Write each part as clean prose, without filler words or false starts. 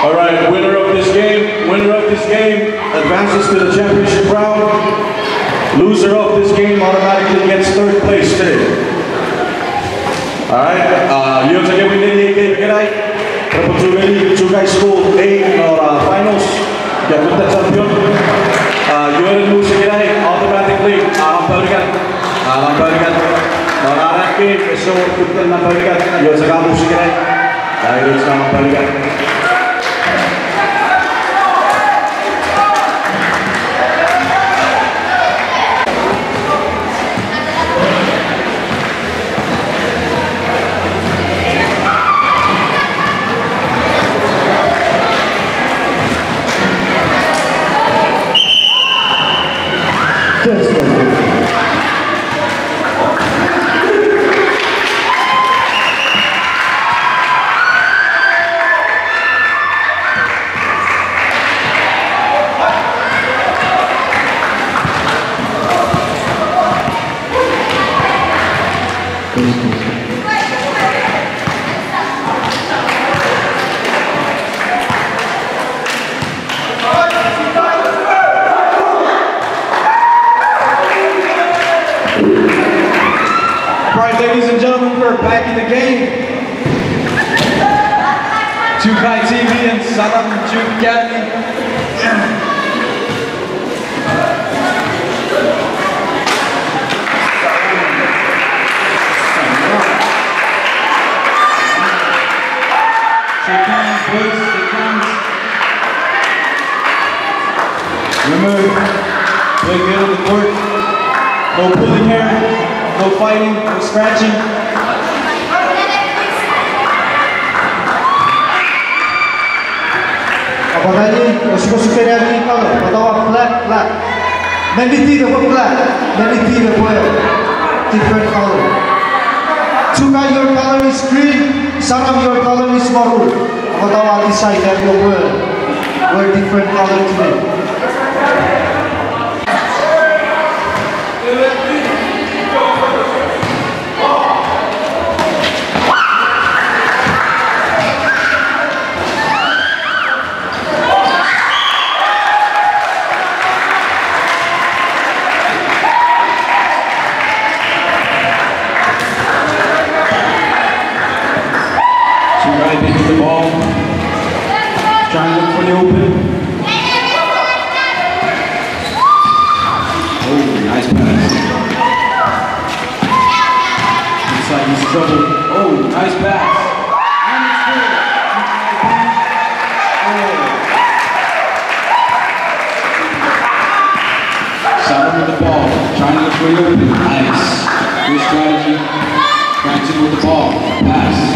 All right, winner of this game advances to the championship round. Loser of this game automatically gets third place today. All right, yun sa game nila kay Reputulili Chugai School A or finals. Kaya punta champion. Yun loser kay automatically balikan. Orang ke besok kita nak balikan. Yun sa kamu si kay. Dahil sa balikan. Ladies and gentlemen, we're back in the game. Chugai TV and Saram Juke Academy. Shake hands, please. Shake hands. Remember, play good on the court. No pulling hair. No fighting, no scratching. Apalagi kalau suka dari kalau patawak flat, maybe tidak flat, maybe tidak boleh different color. Chugai your color is green, Saram your color is maroon. Patawak decide that you wear different color today. Into the ball, trying to look for the open. Oh, nice pass. Inside he's trouble. Oh, nice pass. And it's good. Saram with the ball, trying to look for the open. Nice. Good strategy. Francis with the ball. Pass.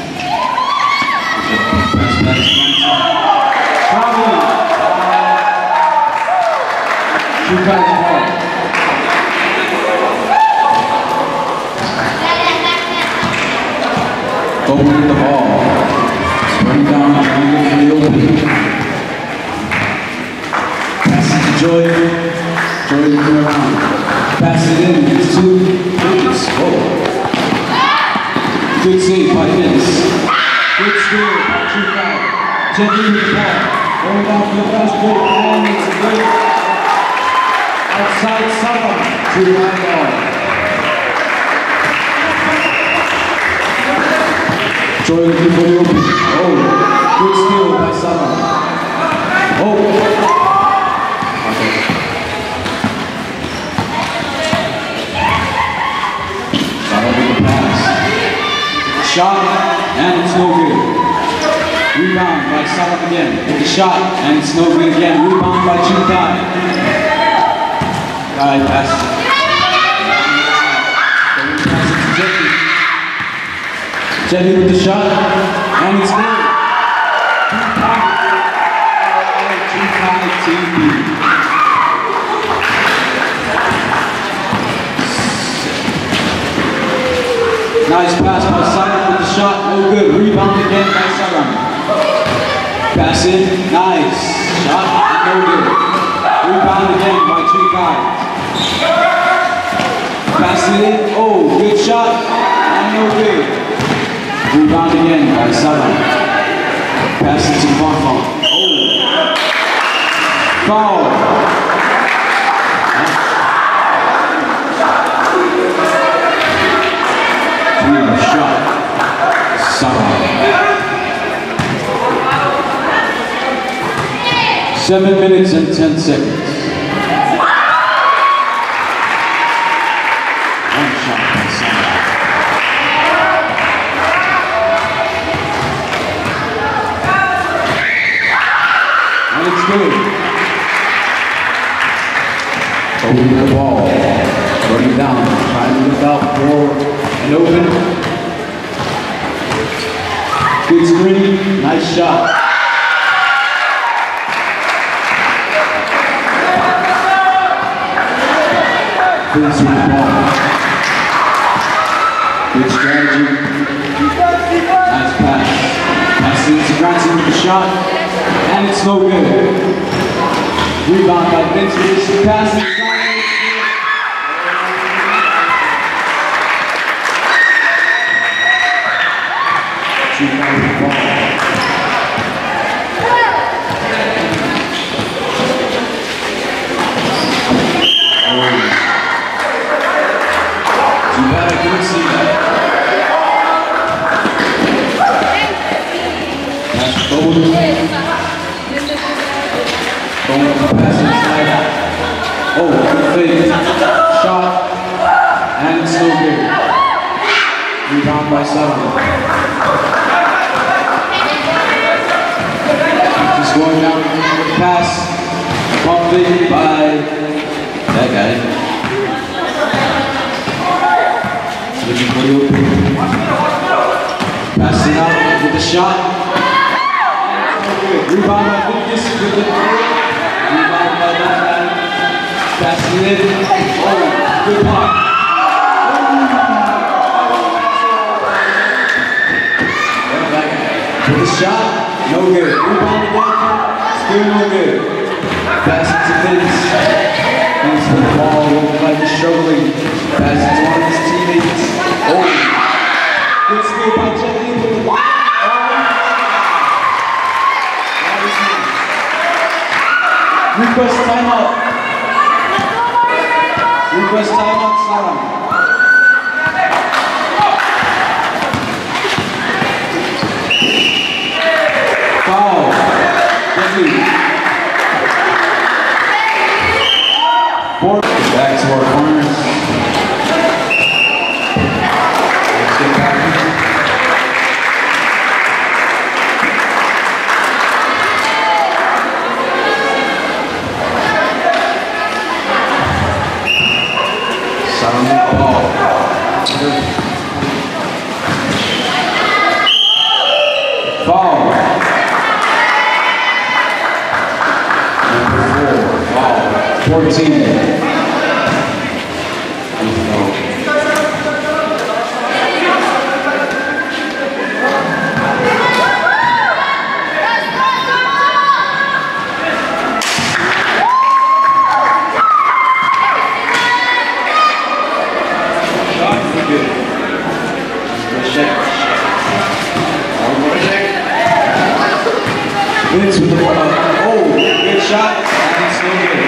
Chugai's ball. Over with the ball. Sprint down, trying to look for the opening. Pass it to Joy. Joy looking around. Pass it in. It's 2 points. Oh. Good save by Vince. Good steal by Chugai. Gently with the ball. Going down for the fast break. And it's good. Outside Saram. Chugai ball. Joy looking for the open. Oh. Good steal by Saram. Oh. Saram with the pass. Shot. And it's no good. Rebound by Saram again. With the shot, and it's no good again. Rebound by Chugai. Guy passes it. Pass it to Jetty. Jetty with the shot, and it's good. Chugai TV. Nice pass by Saram with the shot, no good. Rebound again by Saram. Pass in, nice. Shot, no good. Rebound again by Chugai. Pass it in, oh, good shot, and no good. Rebound again by Saram. Pass it to Bonfon. Oh. Foul. Shot. Sarah. 7 minutes and 10 seconds. One shot by Sarah. And it's good. Over the ball. Throwing it down. Trying to look out for an open. Good screen, nice shot. Vince with the ball. Good strategy. Nice pass. Passing to Grancy with the shot. And it's no good. Rebound by Vince with the pass. Oh, good fake. Shot. And it's no good. Rebound by Sullivan. Just going down with the pass. Pump fake by that guy. Looking for the open. Passing out with the shot. Rebound by Lucas with the rebound by that guy. Passing it in. Oh, good block. With the shot, no good. Rebound again, still no good. Pass it to Vince. Vince with the ball, looking like he's struggling. Pass it to one of his teammates. Oh, good steal by Jeffy with the ball. Request timeout. Request timeout, Salam. Foul. Deadly. Back to our corners. Let's get back. Foul. Number 4, foul. 14. Vince with the ball. Oh, good shot. And it's no good.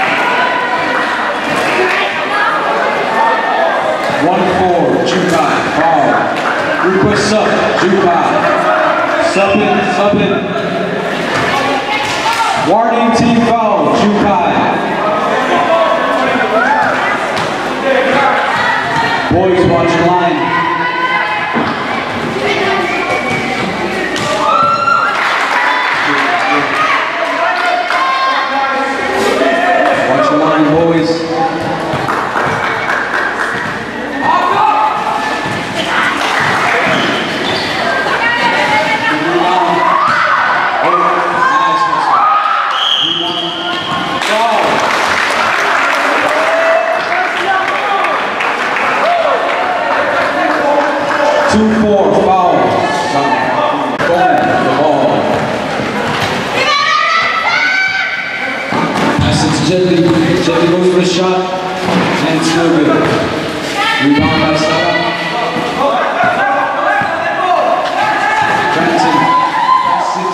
1-4, Jukai, foul. Request sub, Jukai. Sub in. Warning team foul, Jukai. Boys, watch your line. Boys.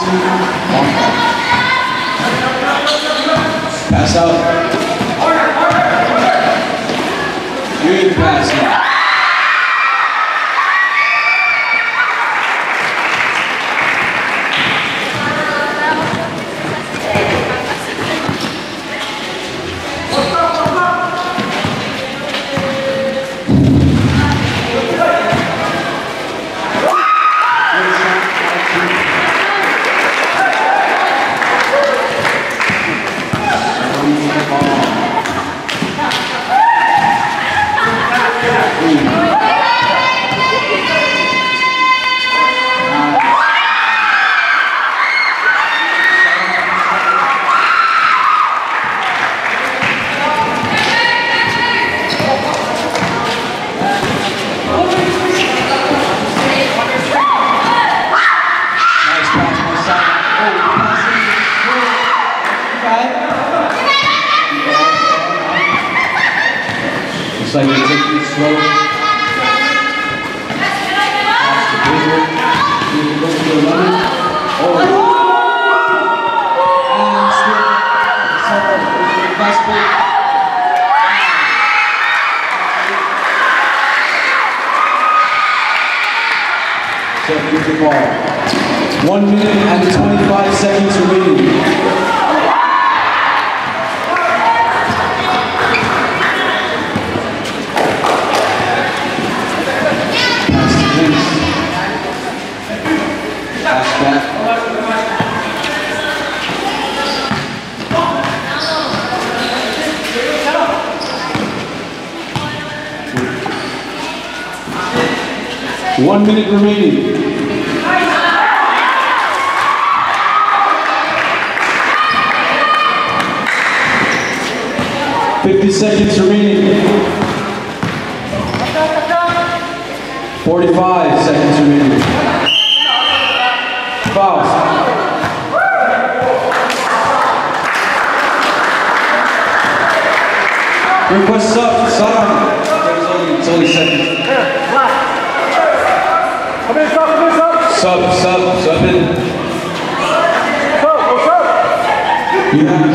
Pass out. Good passing. Looks like you're taking it slow. Pass the big one. You can go to the running. Oh. And still. Fast break. So keep the ball. 1 minute and 25 seconds remaining. Back. 1 minute remaining. Seconds remaining. 45 seconds remaining. Foul. Request sub. It's only seconds. Sub in. You have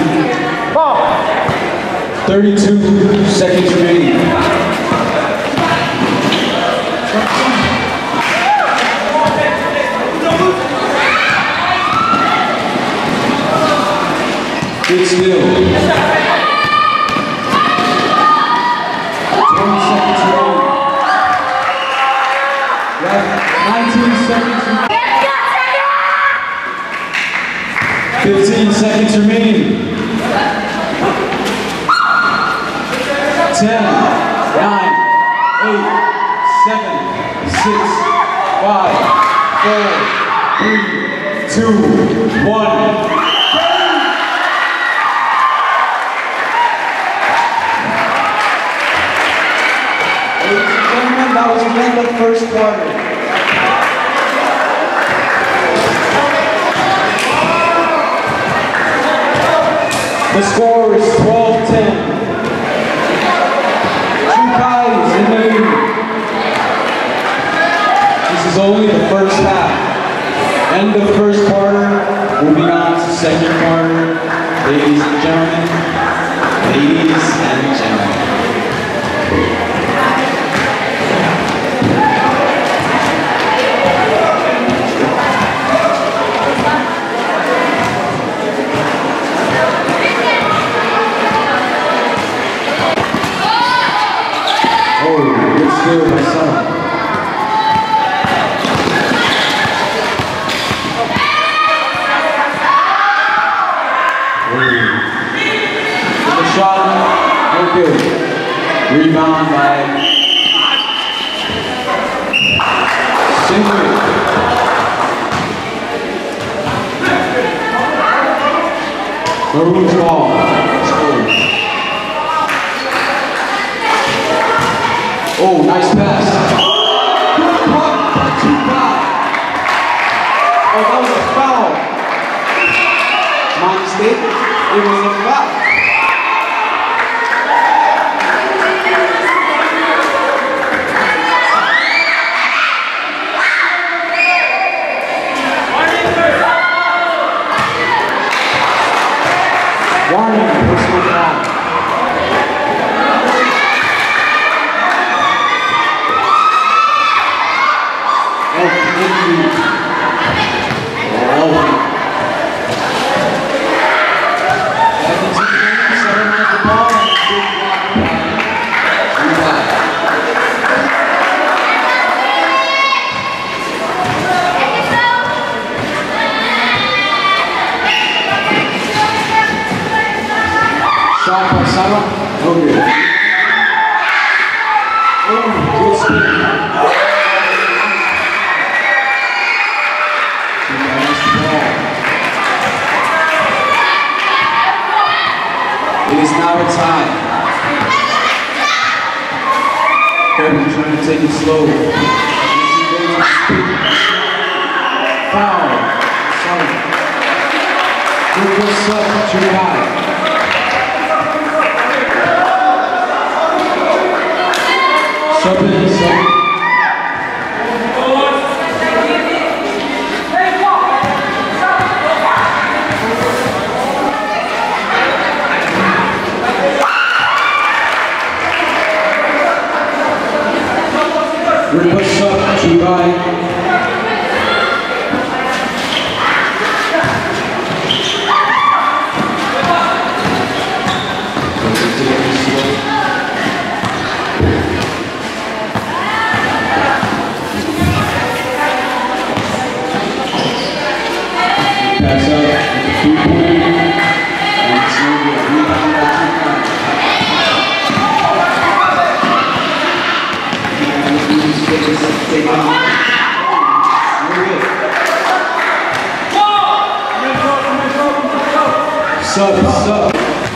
32 seconds remaining. Good still. 20 seconds remaining. You have 19 seconds remaining. 15 seconds remaining. 10, 9, 8, 7, 6, 5, 4, 3, 2, 1. Ladies and gentlemen, that was the end of the first quarter. The score is 12-10. This is only the first half. End of first quarter, moving on to second quarter. Ladies and gentlemen. Ladies and gentlemen. Oh, good skill by Son. The shot, no good. Rebound by Singleton. Maroon's ball. Oh, nice pass. Good block by Tupac. Oh, that was a foul. My mistake. It was a foul. Pasaba. No good. Oh, good spin. It is now a tie. Kevin trying to take it slow. Foul. Solid. Good push up, too high. Sub in, sub. Good push up, too high. Pass up, 3-point, and it's no good. Rebound by 2 take on. Sub.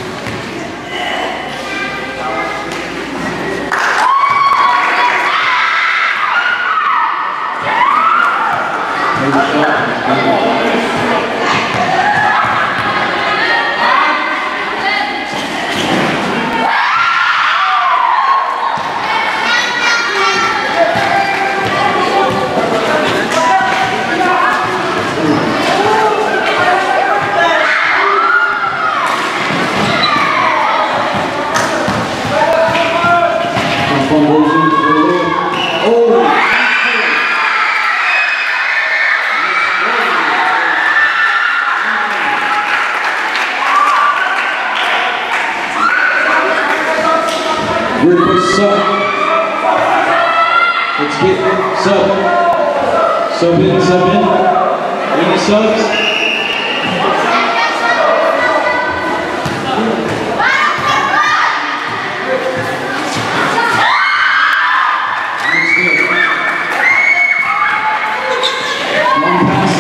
Good push sub. Let's get sub. Sub in. Any subs? Long pass.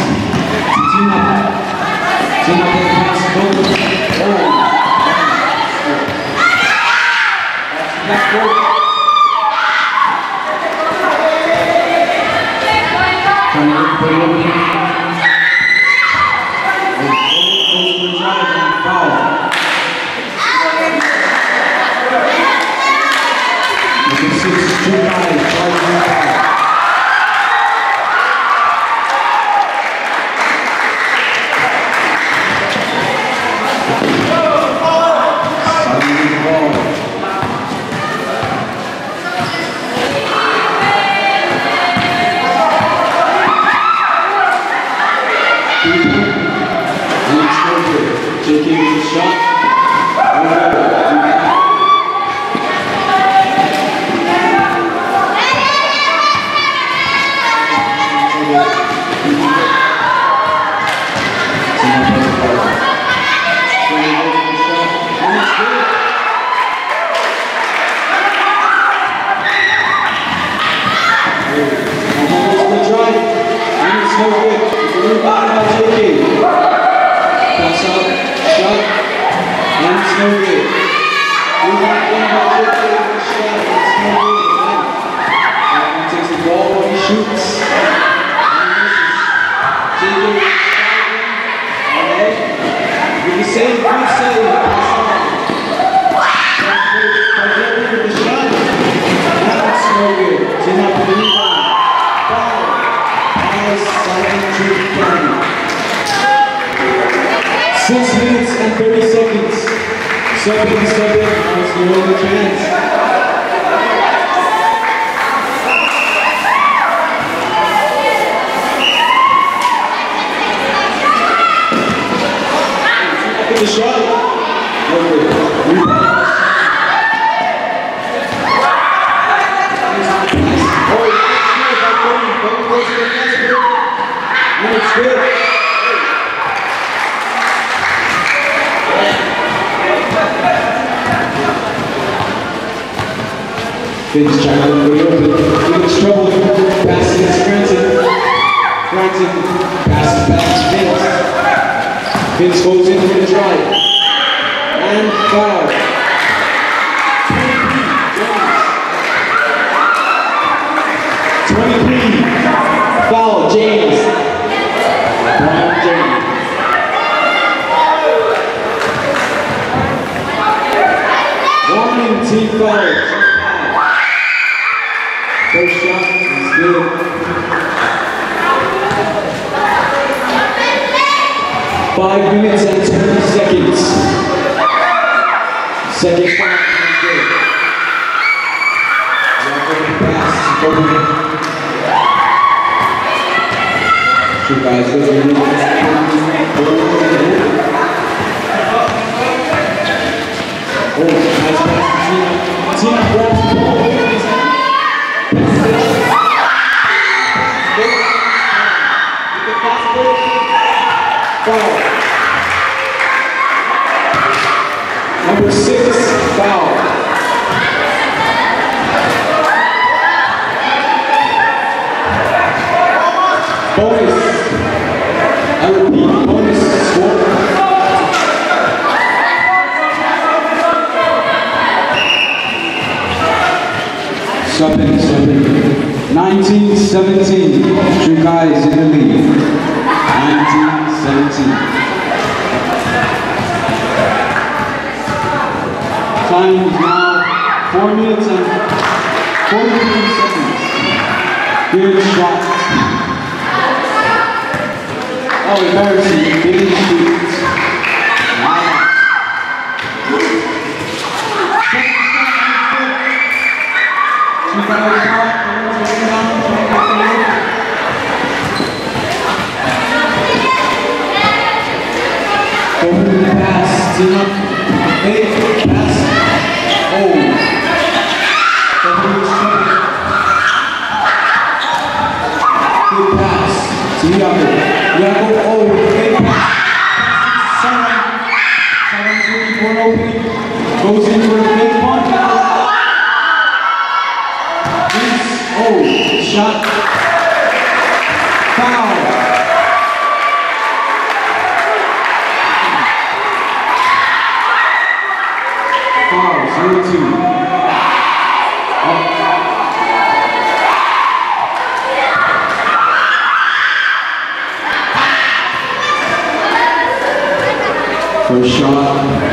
Tina pass. Go. Back forward. Trying to look for the opening. Goes for the drive and foul. Number 6, 2 guys, foul. Taking the shot. No good. He takes the ball when he shoots. With the same good save. The shot. That's no good. He's not going to rebound. Foul. 6 minutes and 30 seconds. Sub in, that's the only chance. Look at the shot. It's good. Vince trying to look open. He looks trouble. Passing it to Granton. Granton passes back to Vince. Vince goes in for the try. And foul. 23. Foul, James. Brian James. Warning, team foul. First shot is good. Five minutes and 20 seconds. Second shot is good. Pass. Two guys go through. Oh, nice pass to Tina. Tina grabs the ball. Foul. Number 6, foul. Bonus. I repeat, bonus score. Subbing. 19-17. Chukai is in the lead. 19-17. Time is now 4 minutes and 43 seconds. Good shot. Oh, embarrassing. Didn't shoot. Wow. Over the pass, Tina. Fake pass. Oh. Good pass. To Iago. Iago, oh, fake pass. Someone's looking for an opening. Goes in for a fake one. Oh, shot. Foul. Foul, 0-2. First shot.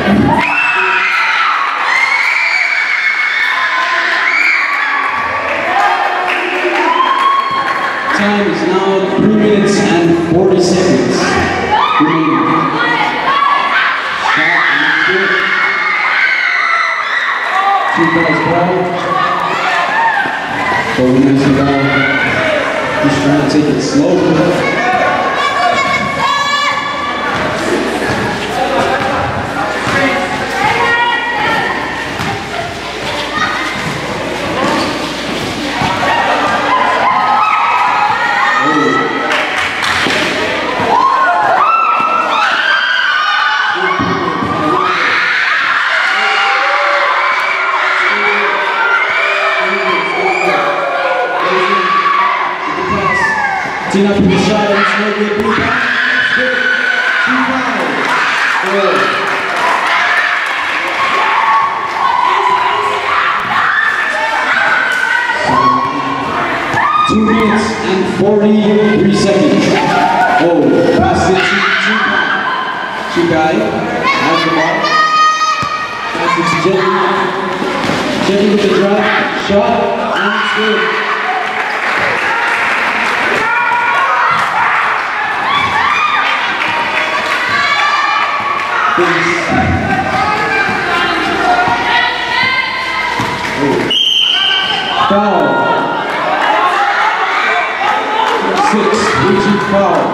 Time is now 3 minutes and 40 seconds remaining. Shot and good. Two guys ball. Bowman has the ball. He's trying to take it slow. Tina up in the shot, and it's no good. Good. 2-5. Good. Two minutes and 43 seconds. Oh, pass it to Chukai. Has the ball. Pass it to Jetty. Jetty with the drive. Shot, and it's good. Foul. 6, reaching foul.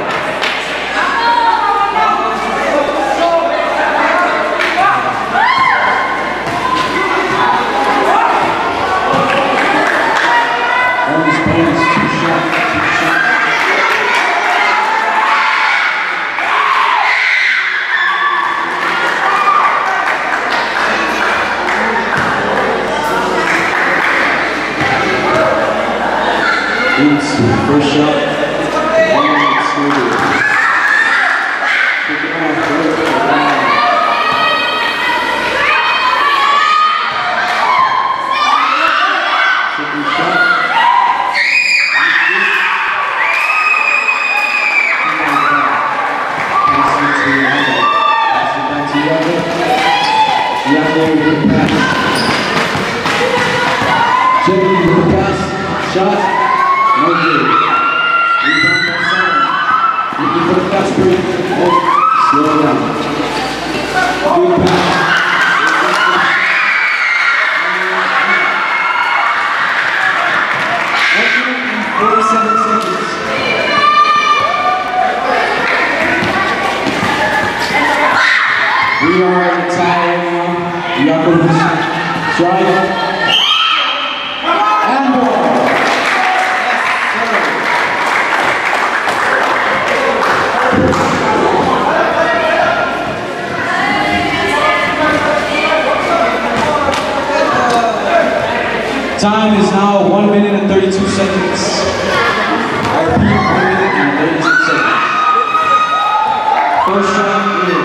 Bonus, 2 shots. seconds. First shot. It's good. Kick it off. Second shot. Iago with the pass. Jackie with the pass. Shot. No good. Rebound by Simon. Looking for the fast break. Oh, slow down. Good pass. 47 seconds. We are at the tie now. Jakob's drive. And ball. Time is now 1 minute and 32 seconds. I repeat, 1 minute and 32 seconds. First shot, good.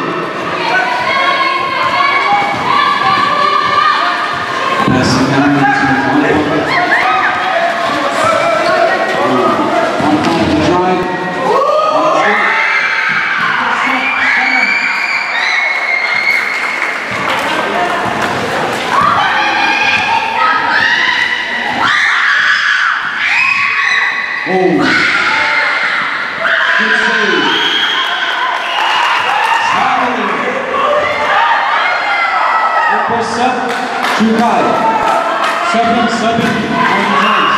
Passing down to on the drive. Oh. Good save. Request up. Chukai. Subbing on the times.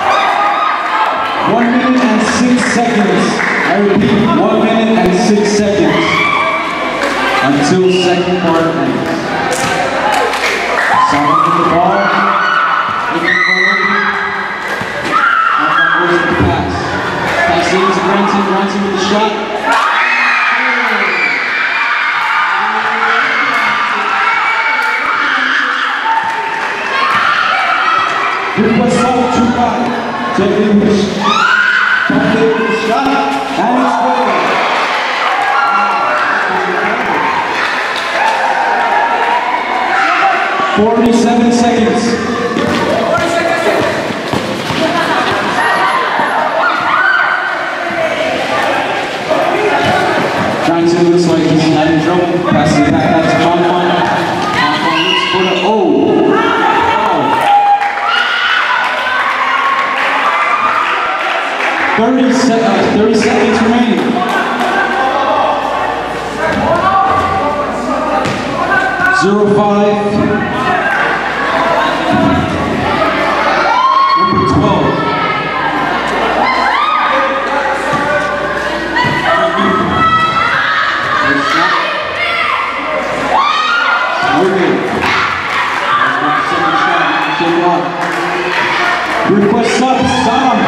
1 minute and 6 seconds. I repeat, 1 minute and 6 seconds. Until second part ends. Subbing with the ball. Looking for an opening. With the pass. Pass into Granton. Granton with the shot. Request up, Chukai. Taking with the shot. And it's good. 47 seconds. Granton looks like he's having trouble. Passing it back out to Bonfon. Bonfon looks for the O. 30 seconds remaining. 0-5. Number 12. Request up, Sam.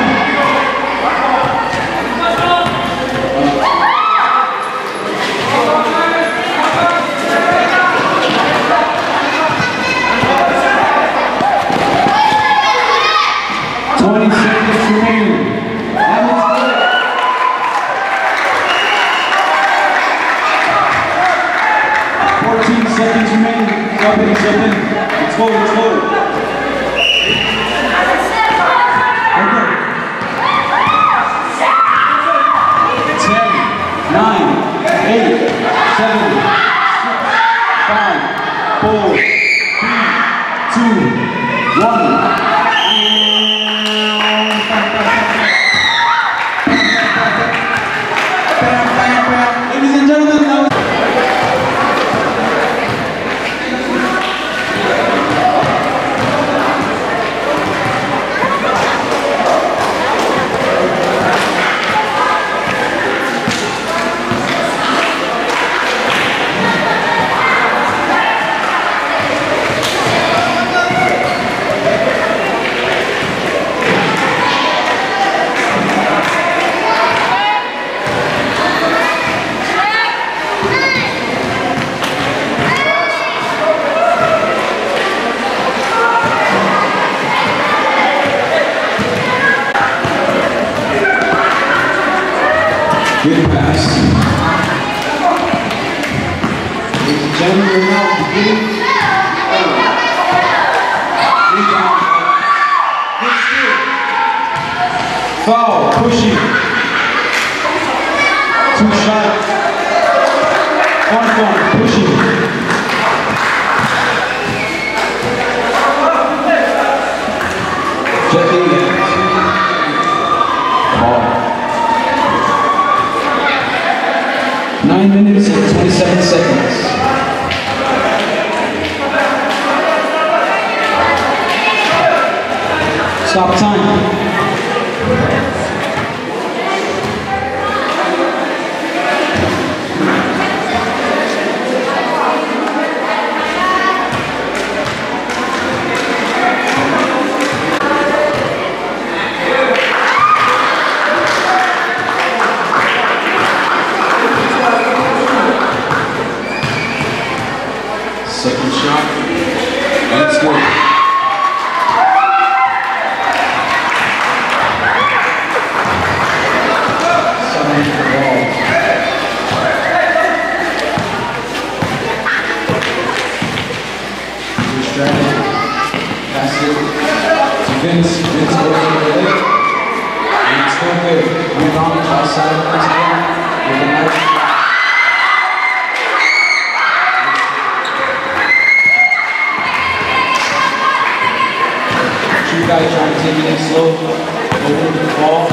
Let's go. Okay. 10, 9, 8, 7, 6, 5, 4, 3, 2, 1. Ladies and gentlemen, now Good pass. Ladies and gentlemen, we're now beginning. Rebound. Good steal. Foul. Pushing. 2 shot. 1 point. Pushing. Jetting. Ball. 9 minutes and 27 seconds. Stop time. Second shot. That's good. Someone hit the ball. Good strategy. Pass it to Vince. Vince goes to the leg. And it's still good. Rebound outside of this game with a nice. Two guys trying to take it in slow, over the ball.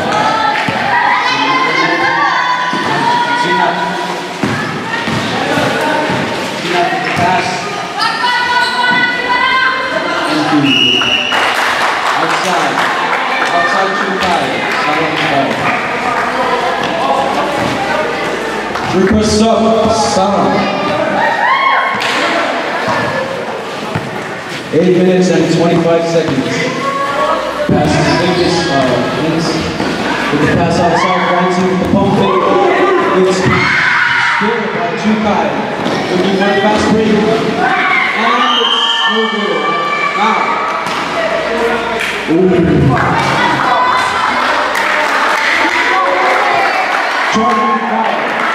See that? Pass. And outside. Outside 2 guys. Request up. Sound. 8 minutes and 25 seconds. Pass to Vegas, Vince with the pass outside, right to the pump fake. Good speed. Still by 2 guys. Looking for a fast break. And it's no good. Now. Charging foul.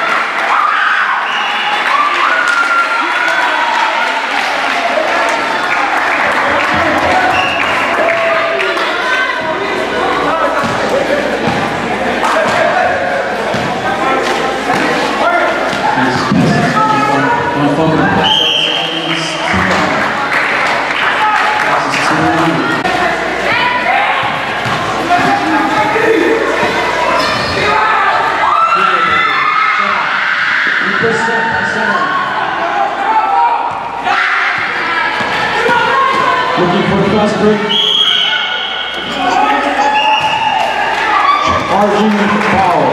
Looking for the fast break. Charging foul.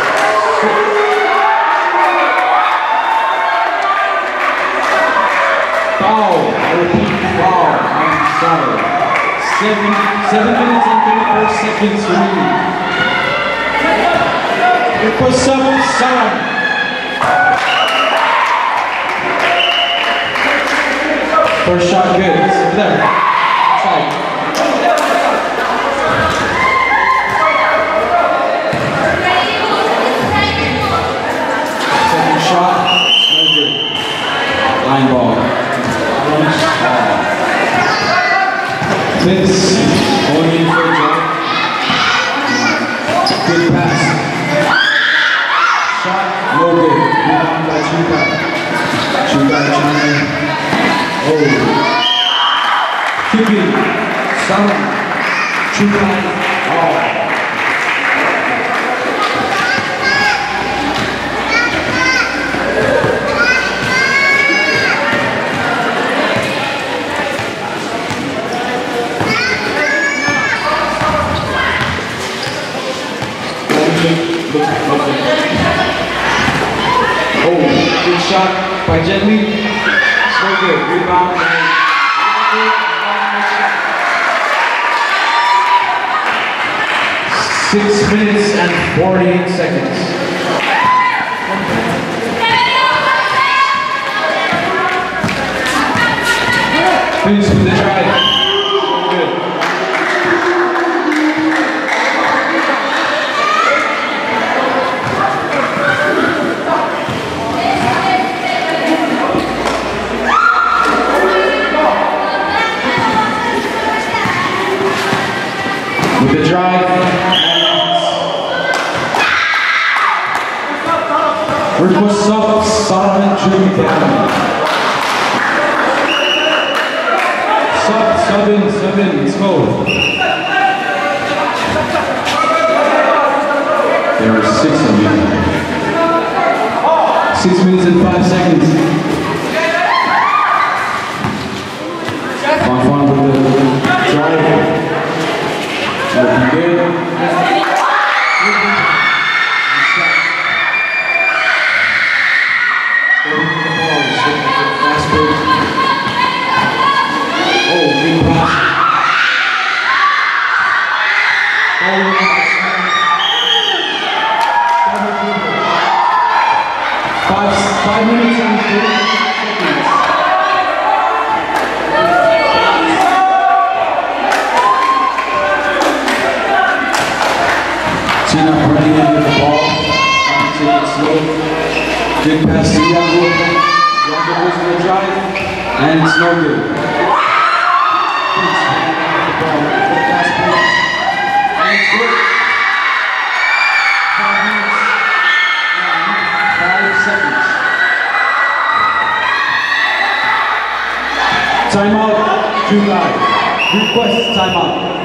Foul. I repeat, foul. I'm sorry. 7 minutes and 34 seconds remaining. Request up, Salam. First shot good. It's there. Side. Second shot. No good. Line ball. Vince going in for a jump. Good pass. Shot. No good. Rebound by Chuka. Chuka trying to. Oh, kicking, Salam, Chuka, oh. Oh, good shot by Jet Li. So good. Rebound. 6 minutes and 48 seconds. Finish with the drive. Good. Request up, Solomon Jimmy down. Sub in, let's go. There are 6 of you. 6 minutes and 5 seconds. Fun with the drive. Looking good. Five minutes and 30 seconds. Tina running in with the ball. Take it slow. Good pass to Yago. Yago goes for the drive. And it's no good. And it's good. 5 minutes. 5 seconds. Timeout, July. Request timeout.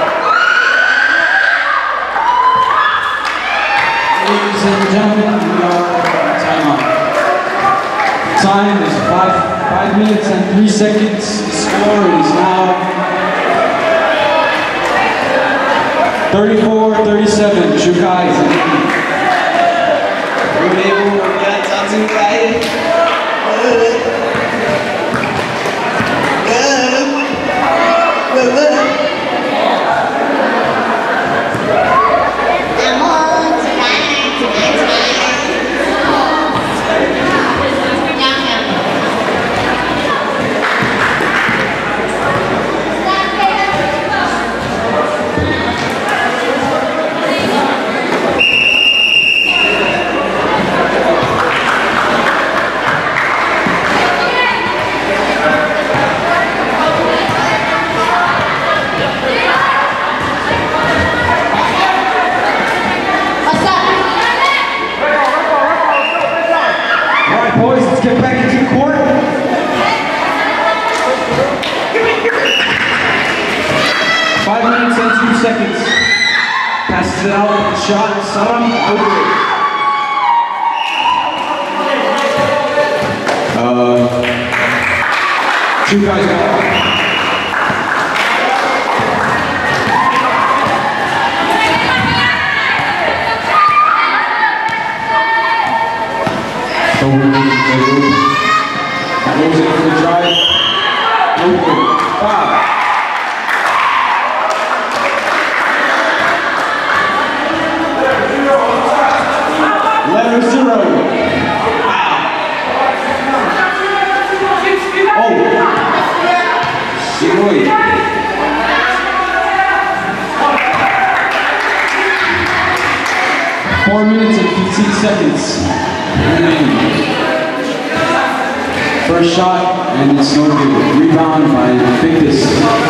Ladies and gentlemen, we are timeout. Time is 5 minutes and 3 seconds. The score is now 34-37. Jukai is leading. Boys, let's get back into the court. 5 minutes and 2 seconds. Passes it out with the shot. Saram over. 2 guys go. Goes in for the drive. Over. 5. Letter 0. Wow. Oh. Shigoi. 4 minutes and 15 seconds. First shot, and it's no good. Rebound by Victus.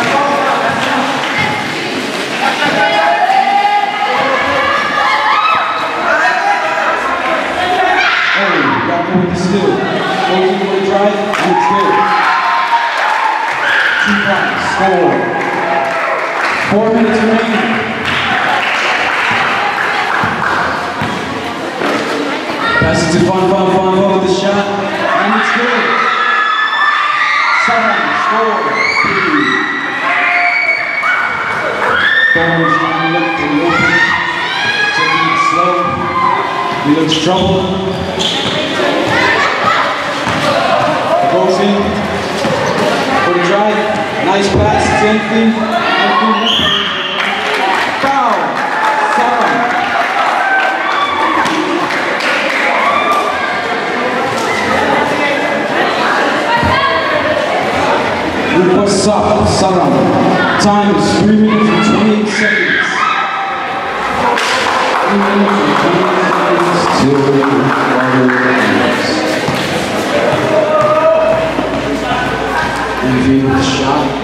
Oh, got one with the steal. Goes in for the drive, and it's good. 2 points, score. 4 minutes remaining. Pass it to Fun with the shot, and it's good. 7, score. Bones trying to look to the open. Taking it slow. He looks troubled. Goes in for the drive. Nice pass to Anthony. Foul. 7. What's up, Saram? Time is 3 minutes and 28 seconds. 3 minutes and 28 seconds till the quarter ends. Envy with the shot.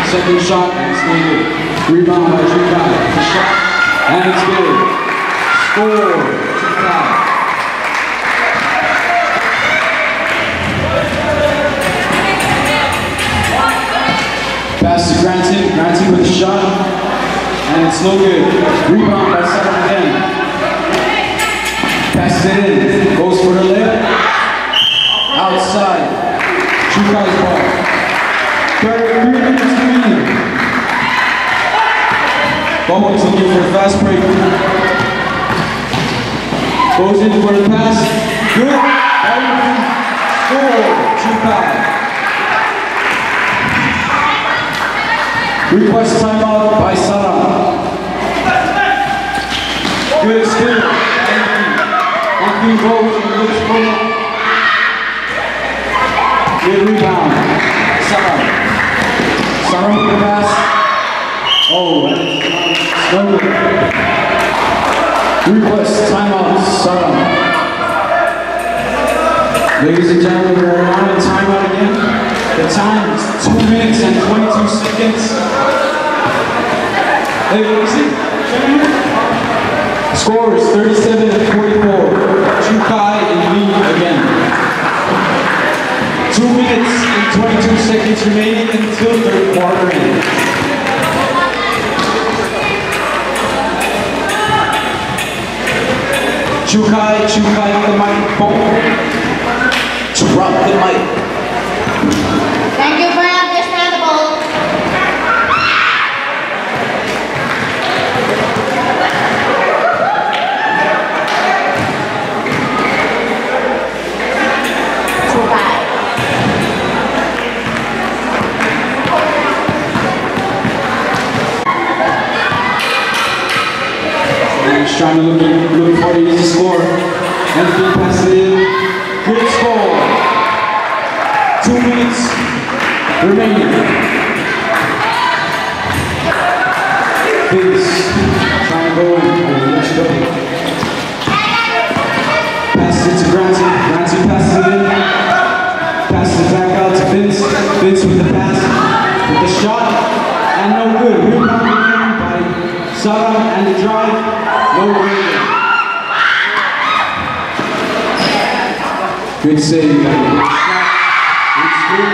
Second shot, and it's needed. Rebound by Chukai. The shot, and it's good. Score, Chukai. Pass to Granton. Granton with the shot, and it's no good. Rebound by Saram again. Passes it in. Goes for the layup. Outside. Chukai's ball. 3 minutes remaining. Bowman's looking for a fast break. Goes in for the pass. Good. Score. Chukai. Request timeout by Saram. Good skill. Anthony goes and looks for it. Good rebound. Saram. Saram with the pass. Oh, that's no good. Request timeout, Saram. Ladies and gentlemen, we're on a timeout again. The time is 2 minutes and 22 seconds. Hey, what is it? Score is 37-44. Chukai in lead again. 2 minutes and 22 seconds remaining until third quarter end. Chukai with the microphone. Drop the mic. Thank you for understandable. He's trying to look for the easy score. Anthony passes it in. Good score. 2 minutes remaining. Vince trying to go in. Let's go. Passes it to Granton. Granton passes it in. Passes it back out to Vince. Vince with the pass. With the shot. And no good. Rebound again by Saram and the drive. No good. Good save. It's good.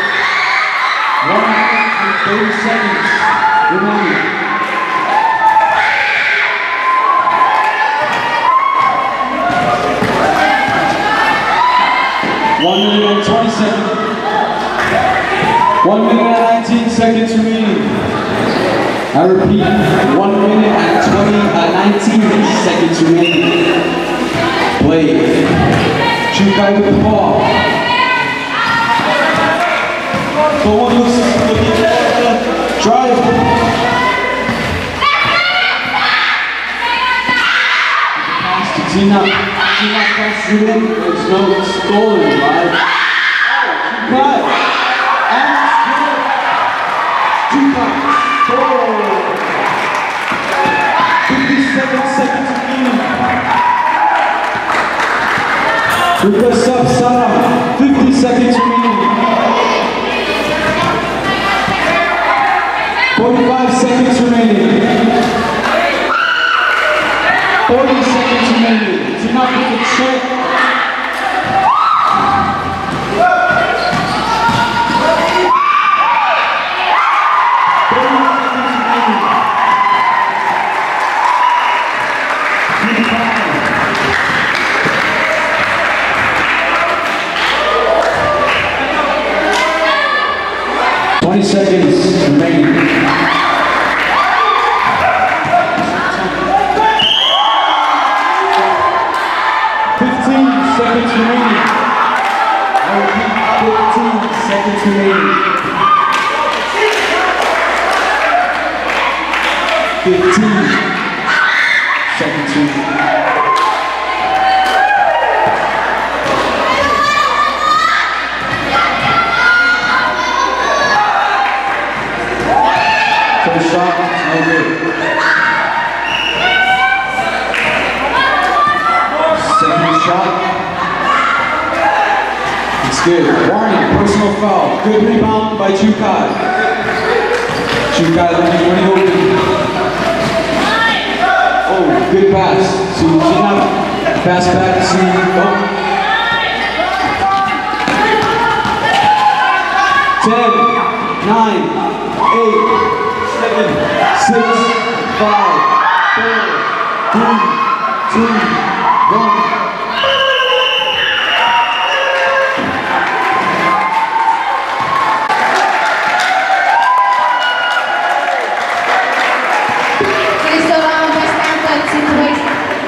130 seconds remaining. One minute and 20 seconds. 1 minute and 19 seconds remaining. I repeat, 1 minute and 19 seconds remaining. Play. Chukai with the ball. Bowen looking at the drive. Pass to Tina. Tina passes it in. There's no stolen, right? Chukai. And Chukai. Score. 57 seconds remaining. Request up, Saram. 50 seconds remaining. 45 seconds remaining. 40 seconds remaining. Do not get the check. 20 seconds remaining. 15 seconds remaining. I repeat, 15 seconds remaining. 15 seconds remaining. First shot, no good. Second shot. It's good. Warning, personal foul. Good rebound by Chukai. Chukai looking pretty open. Oh, good pass to Gina. Pass back to Go. 10, 9, 8, 7, 6, 5, 4, 3, 2, 1. Please allow the standard situation.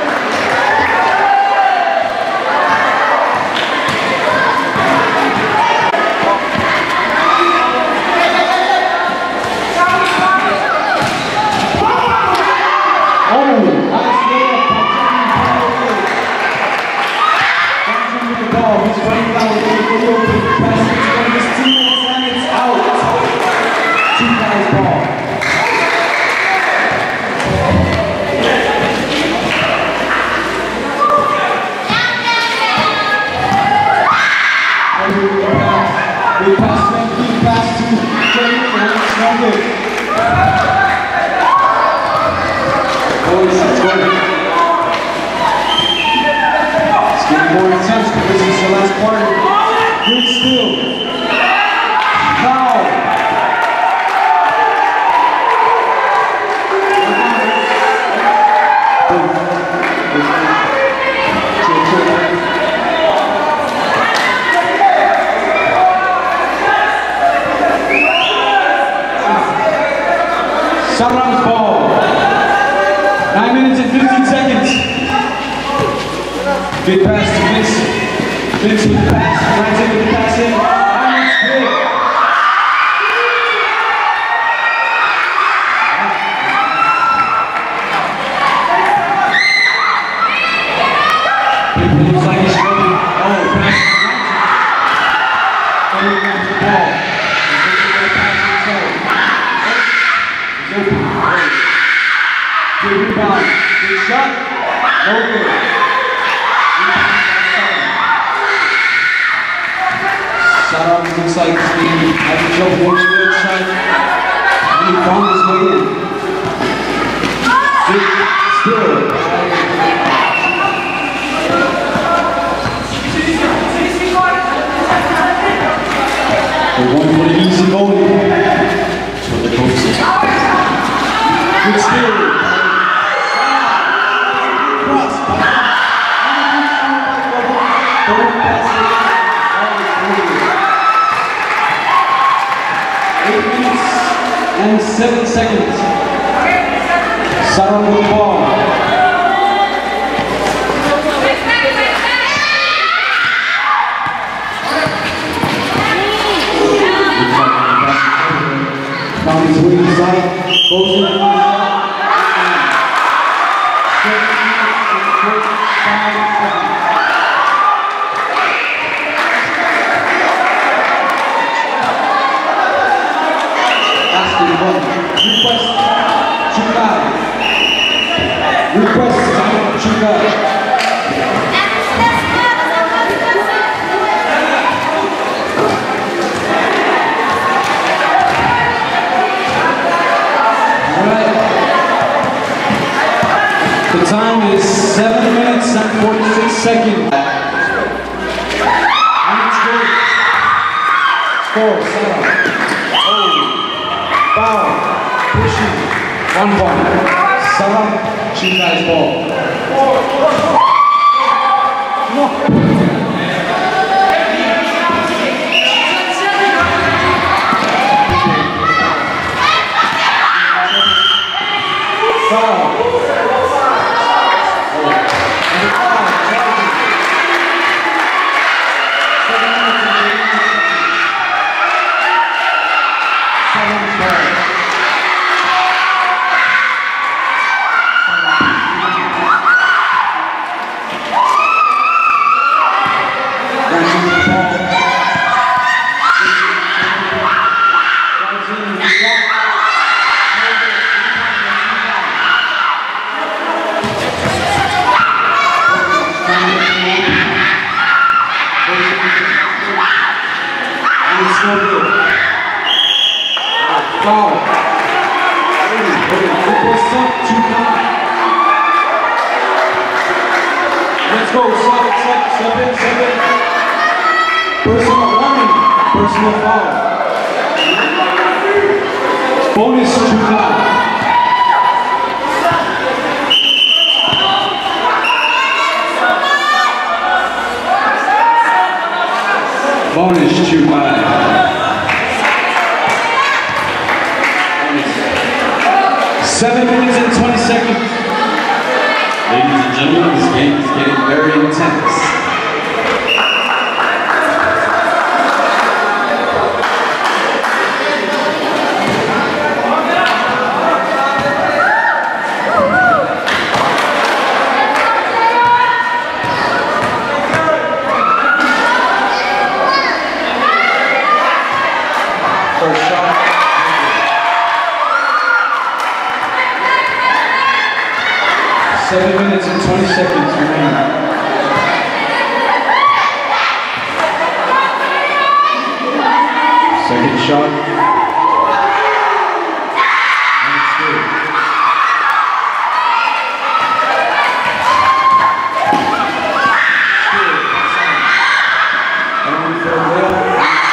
It's getting more intense because it's the last quarter. Good still. Foul. Saram's ball. 9 minutes and 15 seconds. Good pass to Vince. Vince with the pass. Right with the pass in. That's good. It looks like he's struggling. Oh, pass to Vince. Coming after the ball. He's pass inside. He's open. Good rebound. Good shot. No good. Saram looks like he's being having trouble going to the other side. And he found his way in. Good still. They're going for the easy goal. That's what the coach says. Good still. Cross. Don't pass it. 8 minutes and 7 seconds. Saram with the ball. Found his way inside. Goes in. Request Chukai. Alright. The time is 7 minutes and 46 seconds. And it's good. Score, Saram. Oh. Foul. Pushing. 1 point. Saram. Chukai's ball. No. Foul. Saram's ball. Foul. Let's go, step in. Personal warning, personal foul. Bonus 2 time. Bonus 2 time. 7 minutes and 20 seconds. Ladies and gentlemen, this game is getting very intense. First shot. 7 minutes and 20 seconds remaining. Second shot. And it's good. And for a layup.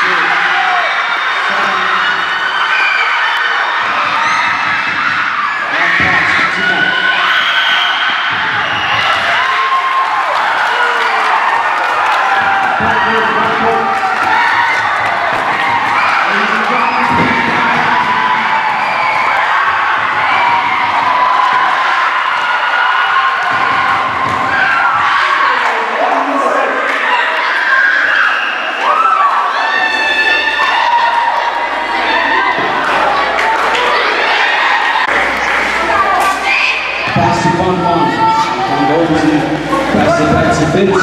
Pass to Bonbon. Pass it back to Vince.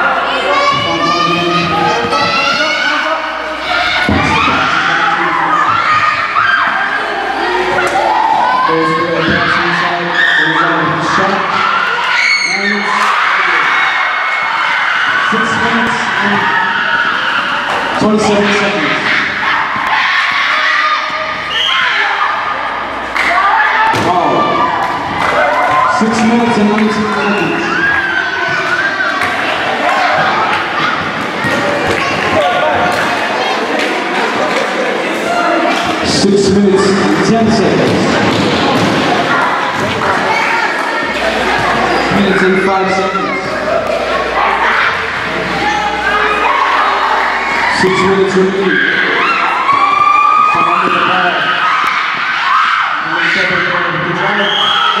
Goes for a pass inside. Goes on his shot. And it's 6 minutes and 27 seconds. Wow. 6 minutes and 19 seconds. Six minutes and 10 seconds. 6 minutes and 5 seconds. 6 minutes remaining. Come on with the ball. And let's step over the drive.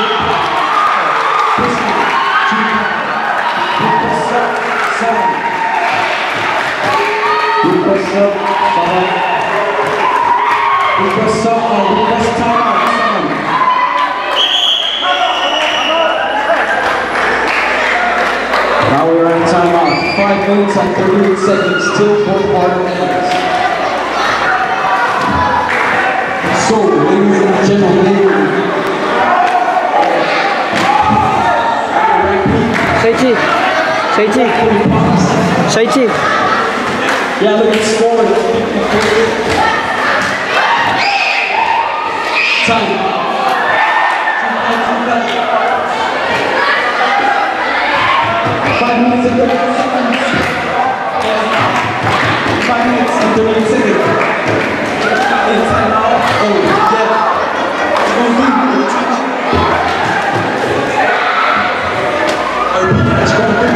Request up, request timeout. Now we're on timeout. 5 minutes and 38 seconds till fourth quarter ends. So, ladies and gentlemen, 谁进？ yeah, look at score. Time. 5 minutes and 38 seconds. 5 minutes and 38 seconds. It's time out. Oh, yeah. It's going to be.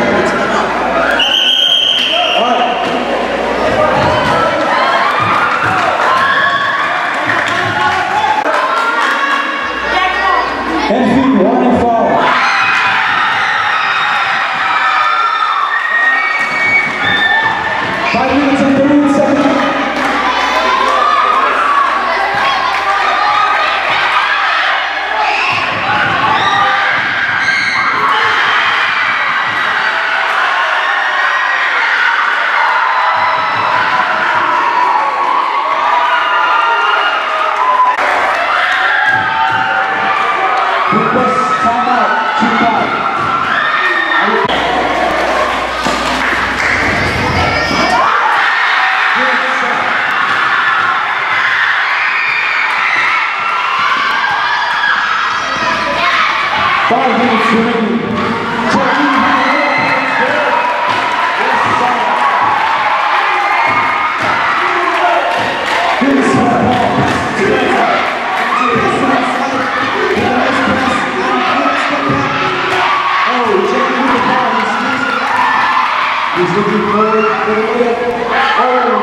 looking forward for the layup. Oh!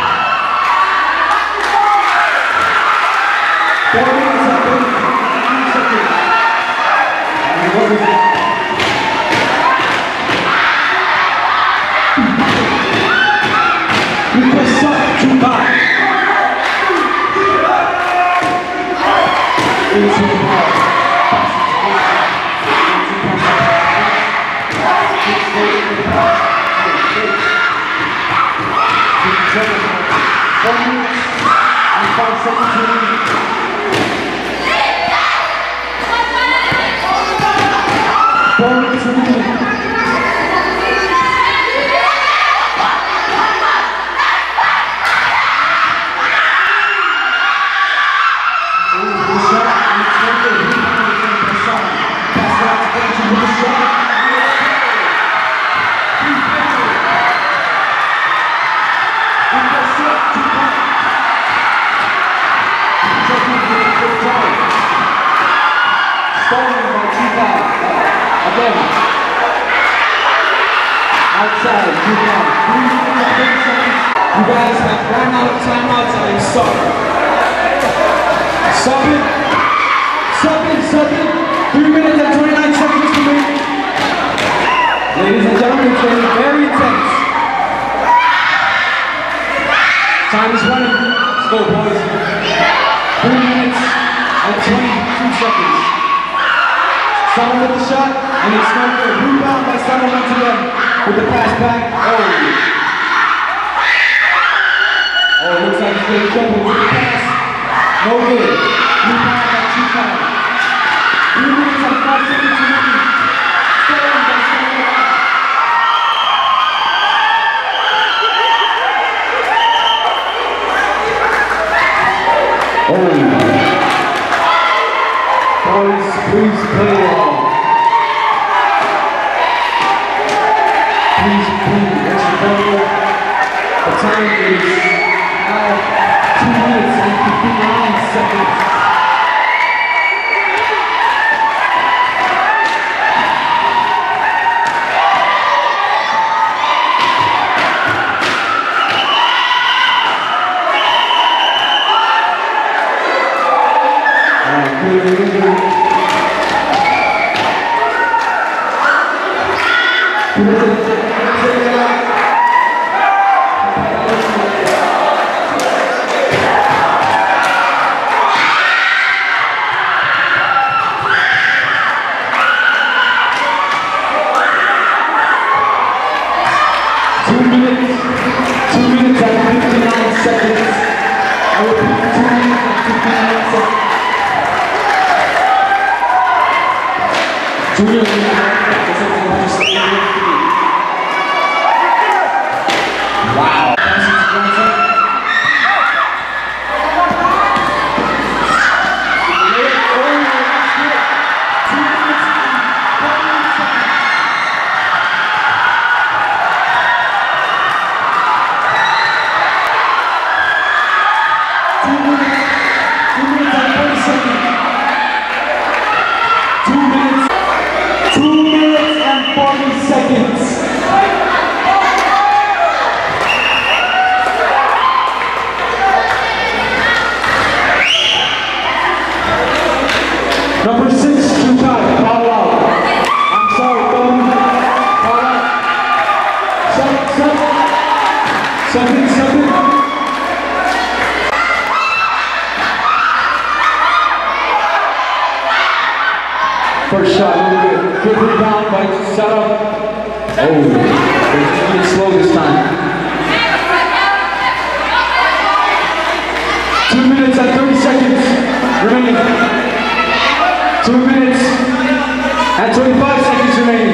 4 minutes and 32 seconds. And what is it? We press up too high. Into the ball. Outside, you guys have run out of timeouts and you start. Sub it. 3 minutes and 29 seconds to me. Ladies and gentlemen, it's getting very intense. Time is running. Let's go, boys. 3 minutes and 22 seconds. Someone with the shot, and it's not good. Rebound by someone once again. With the pass back, oh, looks like he's getting trouble with the pass. No good. Rebound by 2 times. 3 minutes and 5 seconds remaining. Stolen by someone. Boys, please play along. Please, the time is now 2 minutes and 59 seconds. Wow. Number 6, too tight, foul out. I'm sorry, foul out. Something. First shot, good rebound by Sada. Oh, it's slow this time. 2 minutes and 30 seconds remaining. 2 minutes and 25 seconds remaining.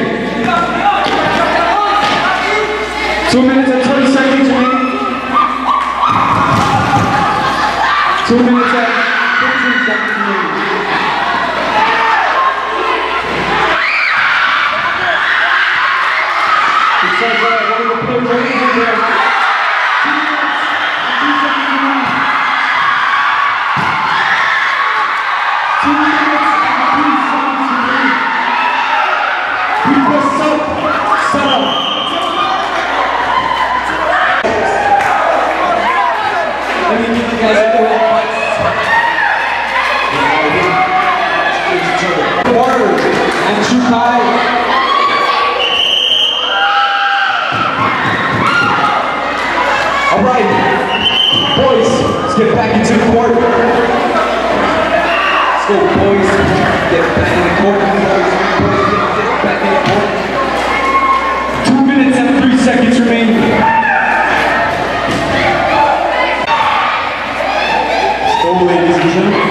2 minutes and 20 seconds remaining. 2 minutes and 15 seconds remaining. It says one of the players right here. 2 minutes and 2 seconds remaining. 2 minutes and 3 seconds remaining. We press up, set up. guys are doing fights. Word and Chukai. All right, boys, let's get back into the court. Let's go, boys. Get back in the court. Boys, get back in the court. 2 minutes and 3 seconds remaining. Let's go, ladies and gentlemen.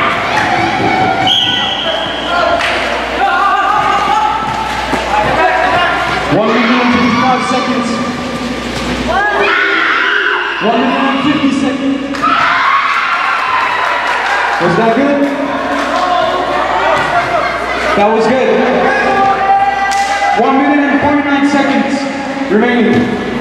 1 minute and 55 seconds. 1 minute and 50 seconds. Was that good? That was good. 1 minute and 49 seconds remaining.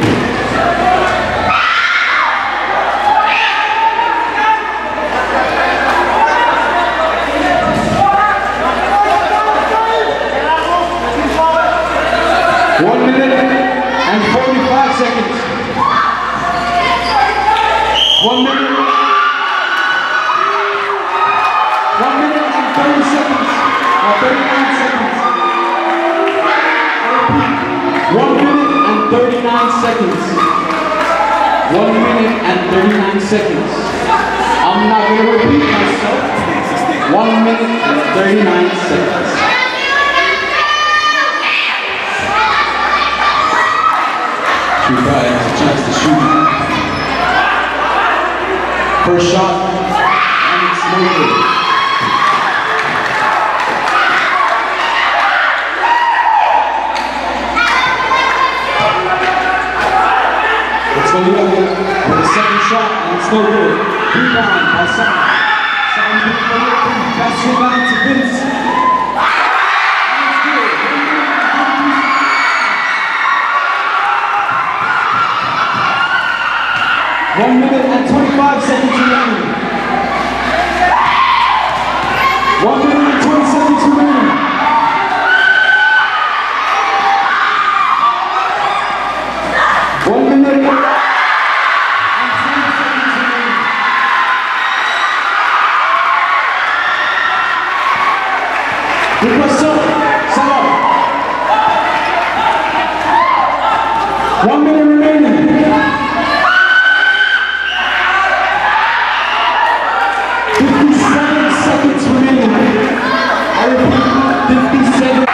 Seconds. 1 minute and 39 seconds. I'm not going to repeat myself. 1 minute and 39 seconds. Chukai has a chance to shoot. First shot, and it's no good. For the second shot, and it's no good. Rebound by Sam. Sam passes it back to Vince. And it's good. 1 minute and 25 seconds remaining. 1 minute and 20 seconds remaining. 1 minute. Request up, set up. 1 minute remaining. 57 seconds remaining. I repeat, 57. 57.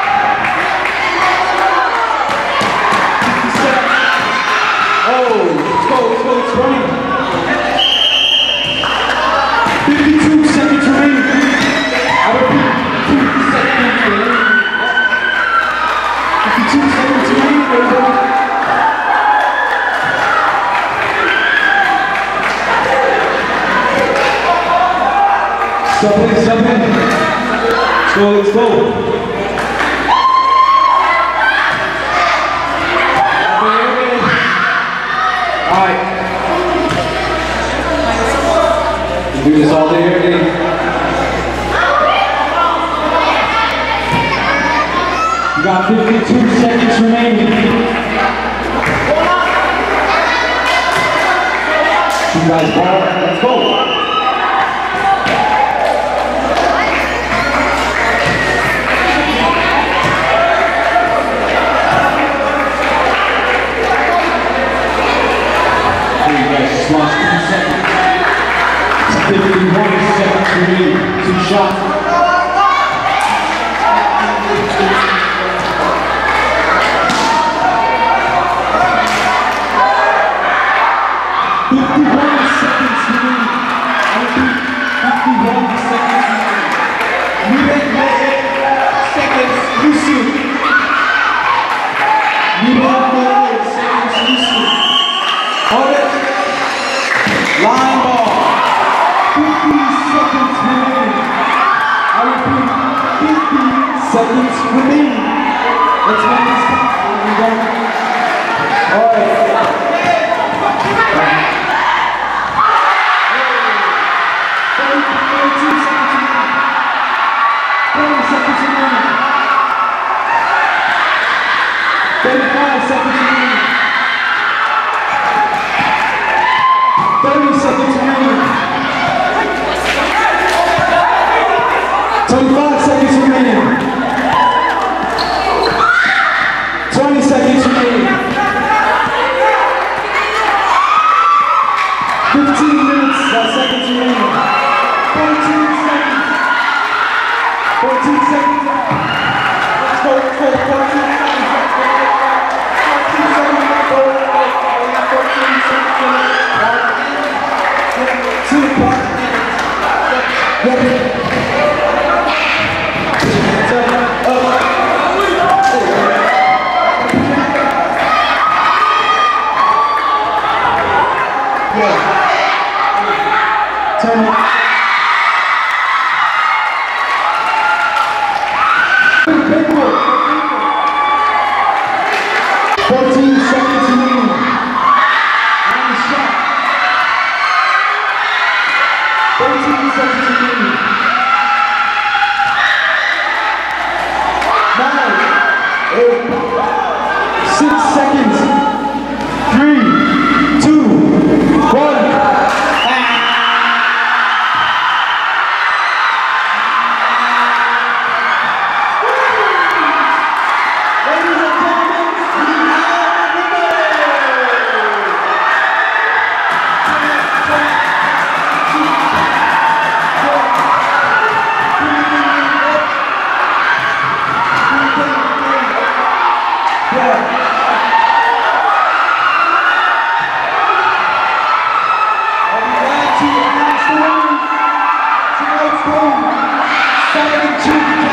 Oh, let's go, it's running. 52 seconds remaining. I repeat. 52 seconds remaining, everybody. Stop in. Let's go. Alright. Do this all day, every day. You got 52 seconds remaining. You guys ball, let's go. You guys just lost 2 seconds. 51 seconds remaining. 2 shots. Line ball. 50 seconds remaining. I repeat, 50 seconds remaining. Let's make this count. All right. 32 seconds remaining. 30 seconds remaining. 35 seconds remaining. 30 seconds remaining. 13 seconds remaining. 9, 8, 6 seconds. 3, 2, 1. Tonight's game, Simon Chu